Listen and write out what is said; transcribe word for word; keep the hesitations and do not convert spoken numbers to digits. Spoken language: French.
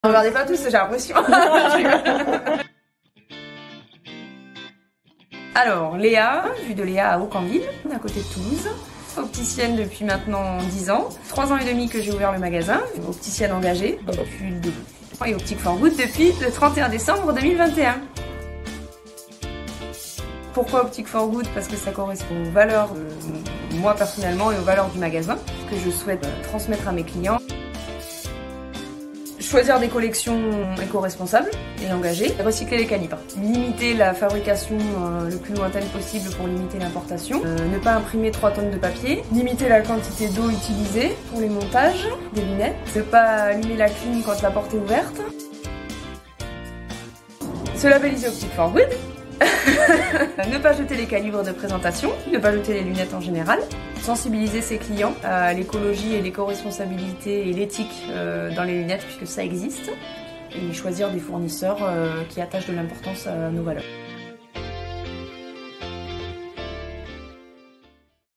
Regardez pas tous, j'ai l'impression. Alors, Léa, vue de Léa à Aucamville, à côté de Toulouse. Opticienne depuis maintenant dix ans. trois ans et demi que j'ai ouvert le magasin. Opticienne engagée depuis le début. Et Optic for Good depuis le trente et un décembre deux mille vingt et un. Pourquoi Optic for Good? Parce que ça correspond aux valeurs, euh, moi personnellement, et aux valeurs du magasin, que je souhaite transmettre à mes clients. Choisir des collections éco-responsables et engagées, recycler les calibres, limiter la fabrication euh, le plus lointaine possible pour limiter l'importation, euh, ne pas imprimer trois tonnes de papier, limiter la quantité d'eau utilisée pour les montages des lunettes, ne pas allumer la clim quand la porte est ouverte, se labelliser Optic for Good, ne pas jeter les calibres de présentation, ne pas jeter les lunettes en général, sensibiliser ses clients à l'écologie et l'éco-responsabilité et l'éthique euh, dans les lunettes puisque ça existe, et choisir des fournisseurs euh, qui attachent de l'importance à nos valeurs.